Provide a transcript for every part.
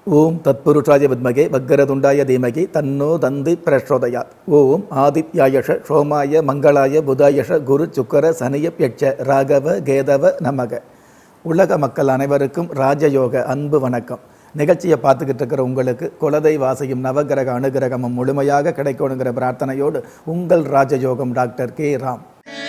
ஓம் தத்புருஷாய வித்மகே வக்கரதுண்டாய தீமகி தன்னோ தந்தி பிரச்சோதயாத். ஓம் ஆதித்யாயஷ சோமாய மங்களாய புதாயஷ குரு சுக்கர சனியப்யட்ச ராகவ கேதவ நமக. உலக மக்கள் அனைவருக்கும் ராஜயோக அன்பு வணக்கம். நிகழ்ச்சியை பார்த்துக்கிட்டு இருக்கிற உங்களுக்கு குலதெய்வாசையும் நவகிரக அனுகிரகமும் முழுமையாக கிடைக்கணுங்கிற பிரார்த்தனையோடு உங்கள் ராஜயோகம் டாக்டர்.K.Ram.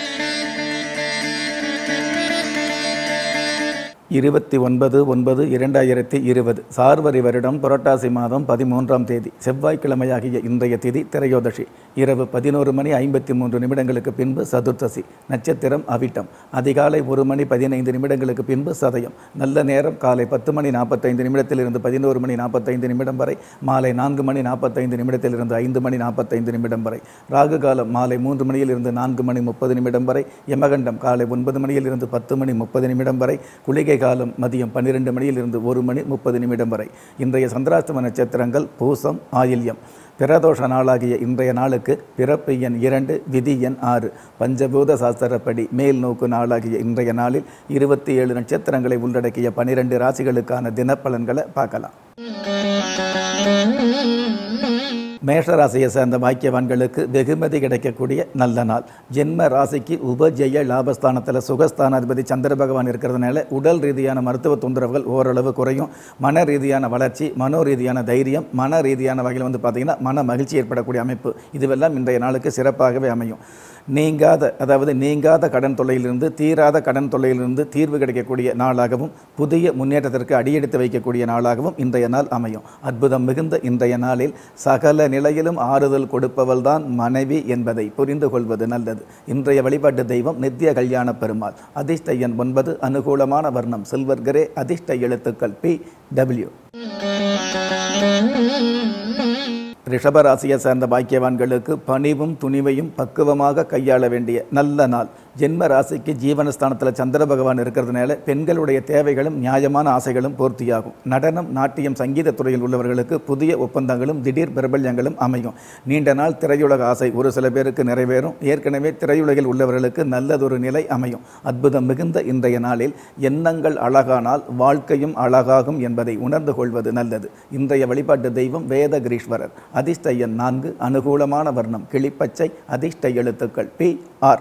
29/9/2020 சார்வரி வருடம் புரட்டாசி மாதம் 13ஆம் தேதி செவ்வாய்க்கிழமையாகிய இன்றைய திதி திரையோதசி. இரவு 11:53 பின்பு சதுர்த்தசி. நட்சத்திரம் அவிட்டம். அதிகாலை 1:15 பின்பு சதயம். நல்ல நேரம் காலை 10:45 11:45 வரை, மாலை 4:45 5:45 வரை. ராகு காலம் மாலை 3 4:30 வரை, யமகண்டம் காலை 9 10:30 வரை, குளிகை காலம் மதியம் 12 1:30 வரை. இன்றைய சந்திராஷ்டம நட்சத்திரங்கள் பூசம், ஆயில்யம். பிரதோஷ நாளாகிய இன்றைய நாளுக்கு பிறப்பு எண் 2, விதி எண் 6. பஞ்சபூத சாஸ்திரப்படி மேல் நோக்கு நாளாகிய இன்றைய நாளில் 27 நட்சத்திரங்களை உள்ளடக்கிய 12 ராசிகளுக்கான தினப்பலன்களை பார்க்கலாம். மேஷ ராசியை சேர்ந்த பாக்கியவான்களுக்கு வெகுமதி கிடைக்கக்கூடிய நல்ல நாள். ஜென்ம ராசிக்கு உபஜெய லாபஸ்தானத்தில் சுகஸ்தானாதிபதி சந்திர பகவான் இருக்கிறதுனால உடல் ரீதியான மருத்துவ தொந்தரவுகள் ஓரளவு குறையும். மன ரீதியான வளர்ச்சி, மனோ ரீதியான தைரியம், மன ரீதியான வகையில் பார்த்திங்கன்னா மன மகிழ்ச்சி ஏற்படக்கூடிய அமைப்பு, இதுவெல்லாம் இன்றைய நாளுக்கு சிறப்பாகவே அமையும். நீங்காத கடன் தொல்லையிலிருந்து, தீராத கடன் தொல்லையிலிருந்து தீர்வு கிடைக்கக்கூடிய நாளாகவும், புதிய முன்னேற்றத்திற்கு அடியெடுத்து வைக்கக்கூடிய நாளாகவும் இன்றைய நாள் அமையும். அற்புதம் மிகுந்த இன்றைய நாளில் சகல நிலையிலும் ஆறுதல் கொடுப்பவள் தான் மனைவி என்பதை புரிந்து கொள்வது நல்லது. இன்றைய வழிபாட்டு தெய்வம் நித்திய கல்யாண பெருமாள். அதிர்ஷ்ட எண் 9. அனுகூலமான வர்ணம் சில்வர் கிரே. அதிர்ஷ்ட எழுத்துக்கள் PW. ரிஷப ராசியை சேர்ந்த பாக்கியவான்களுக்கு பணிவும் துணிவையும் பக்குவமாக கையாள வேண்டிய நல்ல நாள். ஜென்ம ராசிக்கு ஜீவனஸ்தானத்தில் சந்திர பகவான் இருக்கிறதுனால பெண்களுடைய தேவைகளும் நியாயமான ஆசைகளும் பூர்த்தியாகும். நடனம், நாட்டியம், சங்கீத துறையில் உள்ளவர்களுக்கு புதிய ஒப்பந்தங்களும் திடீர் பிரபல்யங்களும் அமையும். நீண்ட நாள் திரையுலக ஆசை ஒரு சில பேருக்கு நிறைவேறும். ஏற்கனவே திரையுலகில் உள்ளவர்களுக்கு நல்லதொரு நிலை அமையும். அற்புதம் மிகுந்த இன்றைய நாளில் எண்ணங்கள் அழகானால் வாழ்க்கையும் அழகாகும் என்பதை உணர்ந்து கொள்வது நல்லது. இன்றைய வழிபாட்டு தெய்வம் வேதகிரீஸ்வரர். அதிர்ஷ்ட எண் 4. அனுகூலமான வர்ணம் கிளிப்பச்சை. அதிர்ஷ்ட எழுத்துக்கள் PR.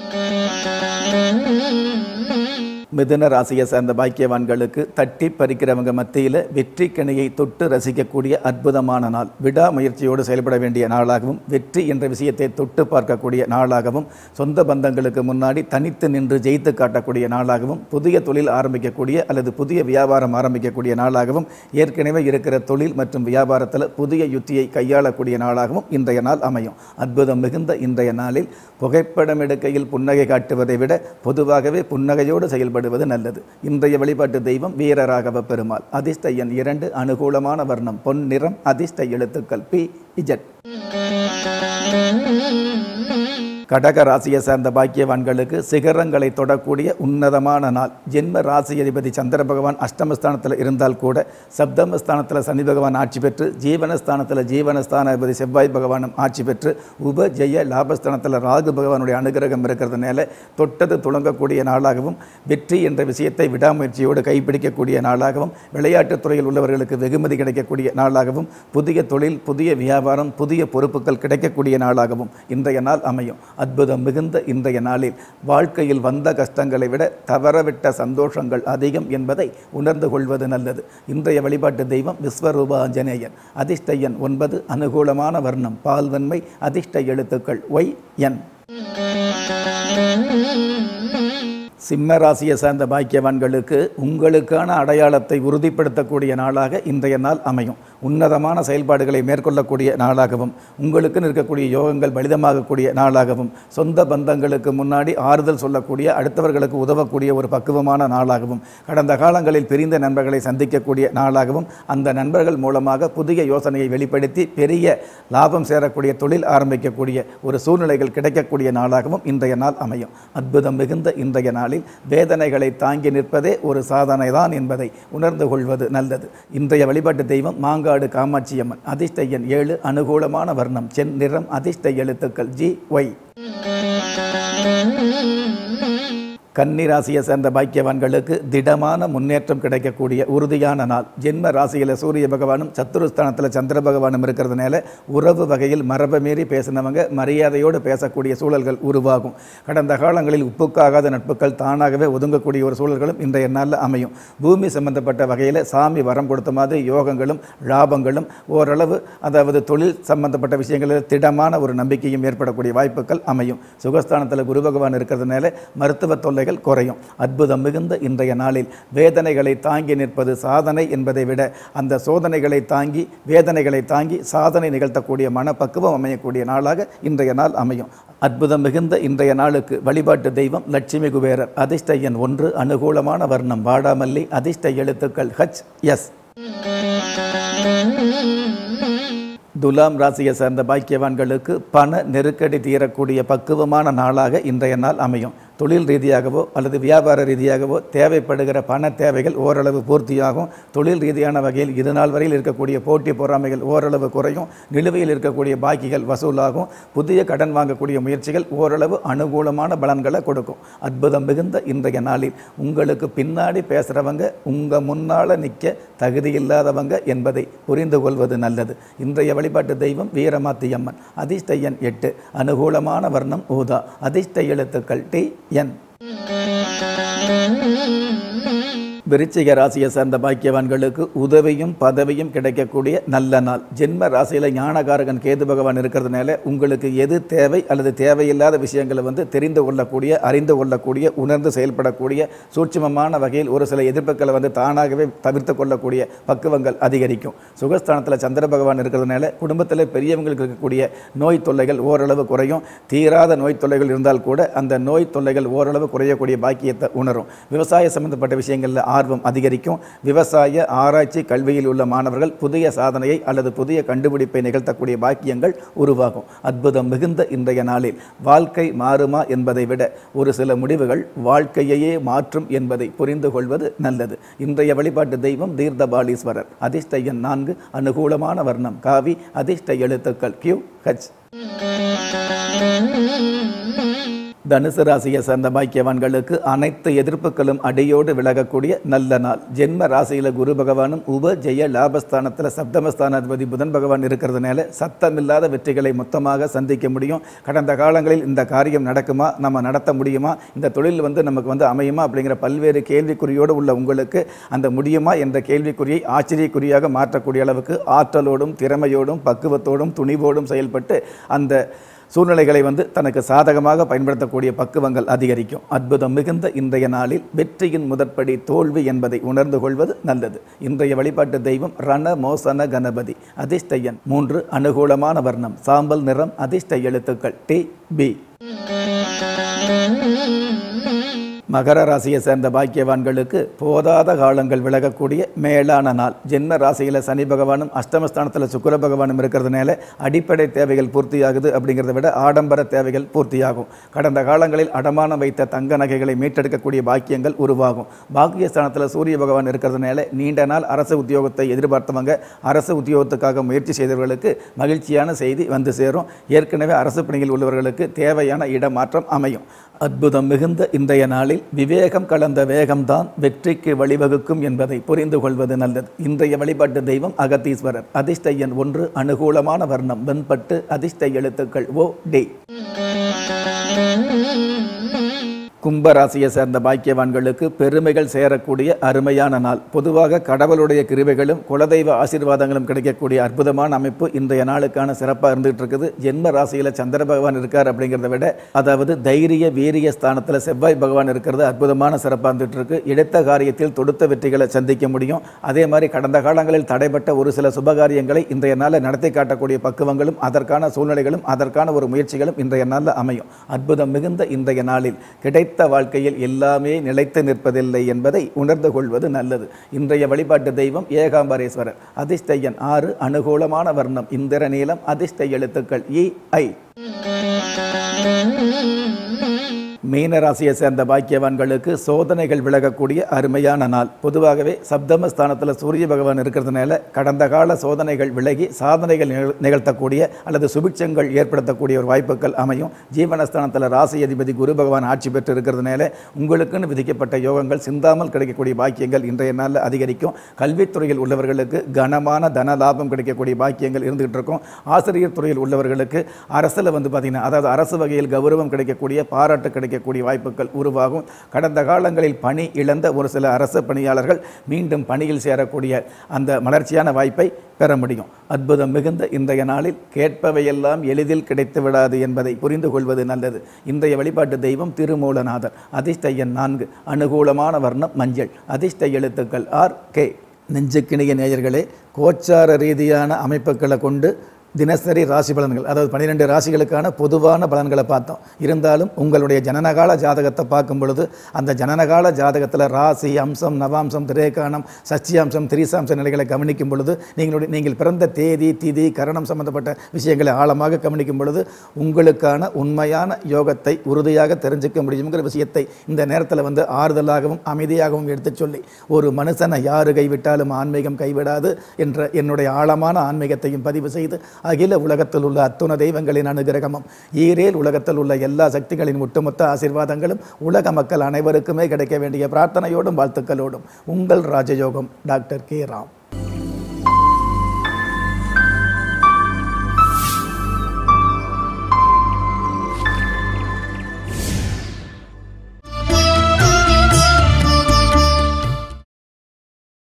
மிதுன ராசியை சேர்ந்த பாக்கியவான்களுக்கு தட்டி பறிக்கிறவங்க மத்தியில் வெற்றி கனியை தொட்டு ரசிக்கக்கூடிய அற்புதமான நாள். விடாமுயற்சியோடு செயல்பட வேண்டிய நாளாகவும், வெற்றி என்ற விஷயத்தை தொட்டு பார்க்கக்கூடிய நாளாகவும், சொந்த பந்தங்களுக்கு முன்னாடி தனித்து நின்று ஜெயித்து காட்டக்கூடிய நாளாகவும், புதிய தொழில் ஆரம்பிக்கக்கூடிய அல்லது புதிய வியாபாரம் ஆரம்பிக்கக்கூடிய நாளாகவும், ஏற்கனவே இருக்கிற தொழில் மற்றும் வியாபாரத்தில் புதிய யுத்தியை கையாளக்கூடிய நாளாகவும் இன்றைய நாள் அமையும். அற்புதம் மிகுந்த இன்றைய நாளில் புகைப்படம் எடுக்கையில் புன்னகை காட்டுவதை விட பொதுவாகவே புன்னகையோடு செயல்படுவது நல்லது. இன்றைய வழிபாட்டு தெய்வம் வீரராகவ பெருமாள். அதிர்ஷ்ட எண் 2. அனுகூலமான வர்ணம் பொன் நிறம். அதிர்ஷ்ட எழுத்துக்கள் PZ. கடக ராசியை சேர்ந்த பாக்கியவான்களுக்கு சிகரங்களை தொடக்கூடிய உன்னதமான நாள். ஜென்ம ராசி அதிபதி சந்திர பகவான் அஷ்டமஸ்தானத்தில் இருந்தால் கூட சப்தமஸ்தானத்தில் சனி பகவான் ஆட்சி பெற்று, ஜீவனஸ்தானத்தில் ஜீவனஸ்தான அதிபதி செவ்வாய் பகவானும் ஆட்சி பெற்று, உபஜெய லாபஸ்தானத்தில் ராகு பகவானுடைய அனுகிரகம் இருக்கிறதுனால தொட்டது துளங்கக்கூடிய நாளாகவும், வெற்றி என்ற விஷயத்தை விடாமுயற்சியோடு கைப்பிடிக்கக்கூடிய நாளாகவும், விளையாட்டுத் துறையில் உள்ளவர்களுக்கு வெகுமதி கிடைக்கக்கூடிய நாளாகவும், புதிய தொழில், புதிய வியாபாரம், புதிய பொறுப்புகள் கிடைக்கக்கூடிய நாளாகவும் இன்றைய நாள் அமையும். அற்புதம் மிகுந்த இன்றைய நாளில் வாழ்க்கையில் வந்த கஷ்டங்களை விட தவறவிட்ட சந்தோஷங்கள் அதிகம் என்பதை உணர்ந்து கொள்வது நல்லது. இன்றைய வழிபாட்டு தெய்வம் விஸ்வரூப ஆஞ்சநேயர். அதிர்ஷ்ட எண் 9. அனுகூலமான வர்ணம் பால்வன்மை. அதிர்ஷ்ட எழுத்துக்கள் YN. சிம்ம ராசியை சேர்ந்த பாக்கியவான்களுக்கு உங்களுக்கான அடையாளத்தை உறுதிப்படுத்தக்கூடிய நாளாக இன்றைய நாள் அமையும். உன்னதமான செயல்பாடுகளை மேற்கொள்ளக்கூடிய நாளாகவும், உங்களுக்கு இருக்கக்கூடிய யோகங்கள் பலிதமாகக்கூடிய நாளாகவும், சொந்த பந்தங்களுக்கு முன்னாடி ஆறுதல் சொல்லக்கூடிய, அடுத்தவர்களுக்கு உதவக்கூடிய ஒரு பக்குவமான நாளாகவும், கடந்த காலங்களில் பிரிந்த நண்பர்களை சந்திக்கக்கூடிய நாளாகவும், அந்த நண்பர்கள் மூலமாக புதிய யோசனையை வெளிப்படுத்தி பெரிய லாபம் சேரக்கூடிய தொழில் ஆரம்பிக்கக்கூடிய ஒரு சூழ்நிலைகள் கிடைக்கக்கூடிய நாளாகவும் இன்றைய நாள் அமையும். அற்புதம் மிகுந்த இன்றைய நாளில் வேதனைகளை தாங்கி நிற்பதே ஒரு சாதனை தான் என்பதை உணர்ந்து கொள்வது நல்லது. இன்றைய வழிபாட்டு தெய்வம் மாங்காடு காமாட்சியம்மன். அதிர்ஷ்ட எண் 7. அனுகூலமான வர்ணம் சென் நிறம். அதிர்ஷ்ட எழுத்துக்கள் GY. கன்னி ராசியை சேர்ந்த பாக்கியவான்களுக்கு திடமான முன்னேற்றம் கிடைக்கக்கூடிய உறுதியான நாள். ஜென்ம ராசியில் சூரிய பகவானும் சத்துருஸ்தானத்தில் சந்திர பகவானும் இருக்கிறதுனால உறவு வகையில் மரபை மீறி பேசினவங்க மரியாதையோடு பேசக்கூடிய சூழல்கள் உருவாகும். கடந்த காலங்களில் உப்புக்காகாத நட்புகள் தானாகவே ஒதுங்கக்கூடிய ஒரு சூழல்களும் இன்றைய நாளில் அமையும். பூமி சம்பந்தப்பட்ட வகையில் சாமி வரம் கொடுத்த மாதிரி யோகங்களும் லாபங்களும் ஓரளவு அதாவது தொழில் சம்பந்தப்பட்ட விஷயங்களில் திடமான ஒரு நம்பிக்கையும் ஏற்படக்கூடிய வாய்ப்புகள் அமையும். சுகஸ்தானத்தில் குரு பகவான் இருக்கிறதுனால மருத்துவ தொல்லைகள் குறையும். அற்புதம் மிகுந்த இன்றைய நாளில் வேதனைகளை தாங்கி நிற்பது சாதனை என்பதை விட அந்த சோதனைகளை தாங்கி வேதனைகளை தாங்கி சாதனை நிகழ்த்தக்கூடிய மனப்பக்குவம் அமையக்கூடிய நாளாக இன்றைய நாள் அமையும். அற்புதம் மிகுந்த இன்றைய நாளுக்கு வழிபாட்டு தெய்வம் லட்சுமி குபேரர். அதிர்ஷ்ட எண் 1, அனுகூலமான வர்ணம் வாடாமல்லி, அதிர்ஷ்ட எழுத்துக்கள் HS. துலாம் ராசியை சேர்ந்த பாக்கியவான்களுக்கு பண நெருக்கடி தீரக்கூடிய பக்குவமான நாளாக இன்றைய நாள் அமையும். தொழில் ரீதியாகவோ அல்லது வியாபார ரீதியாகவோ தேவைப்படுகிற பண தேவைகள் ஓரளவு பூர்த்தியாகும். தொழில் ரீதியான வகையில் இது நாள் வரையில் இருக்கக்கூடிய போட்டி பொறாமைகள் ஓரளவு குறையும். நிலுவையில் இருக்கக்கூடிய பாக்கிகள் வசூலாகும். புதிய கடன் வாங்கக்கூடிய முயற்சிகள் ஓரளவு அனுகூலமான பலன்களை கொடுக்கும். அற்புதம் மிகுந்த இன்றைய நாளில் உங்களுக்கு பின்னாடி பேசுகிறவங்க உங்கள் முன்னால் நிற்க தகுதியில்லாதவங்க என்பதை புரிந்து கொள்வது நல்லது. இன்றைய வழிபாட்டு தெய்வம் வீரமாத்தியம்மன். அதிர்ஷ்ட எண் 8, அனுகூலமான வர்ணம் ஊதா, அதிர்ஷ்ட எழுத்துக்கள் TN. விருச்சிக ராசியை சேர்ந்த பாக்கியவான்களுக்கு உதவியும் பதவியும் கிடைக்கக்கூடிய நல்ல நாள். ஜென்ம ராசியில் ஞானகாரகன் கேது பகவான் இருக்கிறதுனால உங்களுக்கு எது தேவை அல்லது தேவையில்லாத விஷயங்களை தெரிந்து கொள்ளக்கூடிய, அறிந்து கொள்ளக்கூடிய, உணர்ந்து செயல்படக்கூடிய சூட்சுமமான வகையில் ஒரு சில எதிர்ப்புகளை தானாகவே தவிர்த்து கொள்ளக்கூடிய பக்குவங்கள் அதிகரிக்கும். சுகஸ்தானத்தில் சந்திர பகவான் இருக்கிறதுனால குடும்பத்தில் பெரியவங்களுக்கு இருக்கக்கூடிய நோய் தொல்லைகள் ஓரளவு குறையும். தீராத நோய் தொல்லைகள் இருந்தால் கூட அந்த நோய் தொல்லைகள் ஓரளவு குறையக்கூடிய பாக்கியத்தை உணரும். விவசாய சம்பந்தப்பட்ட விஷயங்களில் ஆர்வம் அதிகரிக்கும். விவசாய ஆராய்ச்சி கல்வியில் உள்ள மாணவர்கள் புதிய சாதனையை அல்லது புதிய கண்டுபிடிப்பை நிகழ்த்தக்கூடிய பாக்கியங்கள் உருவாகும். அற்புதம் மிகுந்த இன்றைய நாளில் வாழ்க்கை மாறுமா என்பதை விட ஒரு சில முடிவுகள் வாழ்க்கையையே மாற்றும் என்பதை புரிந்து கொள்வது நல்லது. இன்றைய வழிபாட்டு தெய்வம் தீர்த்தபாலீஸ்வரர். அதிர்ஷ்ட எண் 4, அனுகூலமான வர்ணம் காவி, அதிர்ஷ்ட எழுத்துக்கள் QH. தனுசு ராசியை சேர்ந்த பாக்கியவான்களுக்கு அனைத்து எதிர்ப்புகளும் அடியோடு விலகக்கூடிய நல்ல நாள். ஜென்ம ராசியில் குரு பகவானும் உப ஜெய லாபஸ்தானத்தில் சப்தமஸ்தானாதிபதி புதன் பகவான் இருக்கிறதுனால சத்தமில்லாத வெற்றிகளை மொத்தமாக சந்திக்க முடியும். கடந்த காலங்களில் இந்த காரியம் நடக்குமா, நம்ம நடத்த முடியுமா, இந்த தொழில் நமக்கு அமையுமா அப்படிங்கிற பல்வேறு கேள்விக்குறியோடு உள்ள உங்களுக்கு அந்த முடியுமா என்ற கேள்விக்குறியை ஆச்சரியக்குறியாக மாற்றக்கூடிய அளவுக்கு ஆற்றலோடும் திறமையோடும் பக்குவத்தோடும் துணிவோடும் செயல்பட்டு அந்த சூழ்நிலைகளை தனக்கு சாதகமாக பயன்படுத்தக்கூடிய பக்குவங்கள் அதிகரிக்கும். அற்புதம் மிகுந்த இன்றைய நாளில் வெற்றியின் முதற்படி தோல்வி என்பதை உணர்ந்து கொள்வது நல்லது. இன்றைய வழிபாட்டு தெய்வம் ரண மோசன கணபதி. அதிர்ஷ்ட எண் 3, அனுகூலமான வர்ணம் சாம்பல் நிறம், அதிர்ஷ்ட எழுத்துக்கள் TB. மகர ராசியை சேர்ந்த பாக்கியவான்களுக்கு போதாத காலங்கள் விலகக்கூடிய மேலான நாள். ஜென்ம ராசியில் சனி பகவானும் அஷ்டமஸ்தானத்தில் சுக்கிர பகவானும் இருக்கிறதுனால அடிப்படை தேவைகள் பூர்த்தியாகுது அப்படிங்கிறத விட ஆடம்பர தேவைகள் பூர்த்தியாகும். கடந்த காலங்களில் அடமானம் வைத்த தங்க நகைகளை மீட்டெடுக்கக்கூடிய பாக்கியங்கள் உருவாகும். பாக்கியஸ்தானத்தில் சூரிய பகவான் இருக்கிறதுனால நீண்ட நாள் அரசு உத்தியோகத்தை எதிர்பார்த்தவங்க அரசு உத்தியோகத்துக்காக முயற்சி செய்தவர்களுக்கு மகிழ்ச்சியான செய்தி சேரும். ஏற்கனவே அரசு பணியில் உள்ளவர்களுக்கு தேவையான இடமாற்றம் அமையும். அற்புதம் மிகுந்த இன்றைய நாளில் விவேகம் கலந்த வேகம்தான் வெற்றிக்கு வழிவகுக்கும் என்பதை புரிந்து கொள்வது நல்லது. இன்றைய வழிபாட்டு தெய்வம் அகத்தீஸ்வரர். அதிர்ஷ்ட எண் 1, அனுகூலமான வர்ணம் வெண்பட்டு, அதிர்ஷ்ட எழுத்துக்கள் OD. கும்பராசியை சேர்ந்த பாக்கியவான்களுக்கு பெருமைகள் சேரக்கூடிய அருமையான நாள். பொதுவாக கடவுளுடைய கிருபைகளும் குலதெய்வ ஆசீர்வாதங்களும் கிடைக்கக்கூடிய அற்புதமான அமைப்பு இன்றைய நாளுக்கான சிறப்பாக இருந்துகிட்டு இருக்குது. ஜென்ம ராசியில் சந்திர பகவான் இருக்கார் அப்படிங்கிறத விட அதாவது தைரிய வீரிய ஸ்தானத்தில் செவ்வாய் பகவான் இருக்கிறது அற்புதமான சிறப்பாக இருந்துகிட்டு இருக்கு. எடுத்த காரியத்தில் தொடுத்த வெற்றிகளை சந்திக்க முடியும். அதே மாதிரி கடந்த காலங்களில் தடைப்பட்ட ஒரு சில சுபகாரியங்களை இன்றைய நாளில் நடத்தி காட்டக்கூடிய பக்குவங்களும் அதற்கான சூழ்நிலைகளும் அதற்கான ஒரு முயற்சிகளும் இன்றைய நாளில் அமையும். அற்புதம் மிகுந்த இன்றைய நாளில் கிடைத்த வாழ்க்கையில் எல்லாமே நிலைத்து நிற்பதில்லை என்பதை உணர்ந்து கொள்வது நல்லது. இன்றைய வழிபாட்டு தெய்வம் ஏகாம்பரேஸ்வரர். அதிர்ஷ்ட எண் 6, அனுகூலமான வர்ணம் இந்திர நீலம், அதிர்ஷ்ட எழுத்துக்கள் EI. மீன ராசியை சேர்ந்த பாக்கியவான்களுக்கு சோதனைகள் விலகக்கூடிய அருமையான நாள். பொதுவாகவே சப்தமஸ்தானத்தில் சூரிய பகவான் இருக்கிறதுனால கடந்த கால சோதனைகள் விலகி சாதனைகள் நிகழ்த்தக்கூடிய அல்லது சுபிட்சங்கள் ஏற்படுத்தக்கூடிய ஒரு வாய்ப்புகள் அமையும். ஜீவனஸ்தானத்தில் ராசி அதிபதி குரு பகவான் ஆட்சி பெற்று இருக்கிறதுனால உங்களுக்குன்னு விதிக்கப்பட்ட யோகங்கள் சிந்தாமல் கிடைக்கக்கூடிய பாக்கியங்கள் இன்றைய நாளில் அதிகரிக்கும். கல்வித்துறையில் உள்ளவர்களுக்கு கனமான தன லாபம் கிடைக்கக்கூடிய பாக்கியங்கள் இருந்துகிட்டு இருக்கும். ஆசிரியர் துறையில் உள்ளவர்களுக்கு அரசில் பார்த்தீங்கன்னா அதாவது அரசு வகையில் கௌரவம் கிடைக்கக்கூடிய பாராட்டு கிடைக்கக்கூடிய வாய்ப்புகள் உருவாகும். கடந்த காலங்களில் பணி இழந்த ஒரு சில அரசு பணியாளர்கள் மீண்டும் பணியில் சேரக்கூடிய அந்த மலர்ச்சியான வாய்ப்பை பெற முடியும். அற்புதம் மிகுந்த இன்றைய நாளில் கேட்பவையெல்லாம் எளிதில் கிடைத்து விடாது என்பதை புரிந்து கொள்வது நல்லது. இன்றைய வழிபாட்டு தெய்வம் திருமூலநாதர். அதிர்ஷ்ட எண் 4. அனுகூலமான வர்ணம் மஞ்சள். அதிர்ஷ்ட எழுத்துக்கள் RK. நெஞ்சுக்கிணிய நேயர்களே, கோச்சார ரீதியான அமைப்புகளை கொண்டு தினசரி ராசி பலன்கள் அதாவது 12 ராசிகளுக்கான பொதுவான பலன்களை பார்த்தோம். இருந்தாலும் உங்களுடைய ஜனனகால ஜாதகத்தை பார்க்கும் பொழுது அந்த ஜனனகால ஜாதகத்தில் ராசி அம்சம் நவாம்சம் திரேகானம் சஷ்டியாம்சம் திரிசாம்ச நிலைகளை கவனிக்கும் பொழுது நீங்கள் பிறந்த தேதி திதி கரணம் சம்பந்தப்பட்ட விஷயங்களை ஆழமாக கவனிக்கும் பொழுது உங்களுக்கான உண்மையான யோகத்தை உறுதியாக தெரிஞ்சுக்க முடியுங்கிற விஷயத்தை இந்த நேரத்தில் ஆறுதலாகவும் அமைதியாகவும் எடுத்து சொல்லி, ஒரு மனுஷனை யாரு கைவிட்டாலும் ஆன்மீகம் கைவிடாது என்ற என்னுடைய ஆழமான ஆன்மீகத்தையும் பதிவு செய்து அகில உலகத்தில் உள்ள அத்துண தெய்வங்களின் அனுகிரகமும் ஈரேல் உலகத்தில் உள்ள எல்லா சக்திகளின் ஒட்டுமொத்த ஆசீர்வாதங்களும் உலக மக்கள் அனைவருக்குமே கிடைக்க வேண்டிய பிரார்த்தனையோடும் வாழ்த்துக்களோடும் உங்கள் ராஜயோகம் டாக்டர் K.Ram.